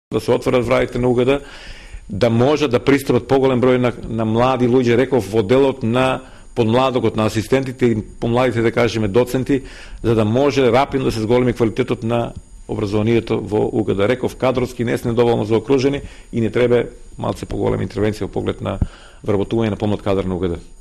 да се отворат вратите на УГД, да може да пристапат поголем број на млади луѓе, реков, во делот на подмладокот, на асистентите и помладите, да кажеме, доценти, за да може рапидно да се зголеми квалитетот на образованието во УГД. Реков, кадровски не сме доволно заокружени и не треба малце поголема интервенција во поглед на вработување на помлад кадар на УГД.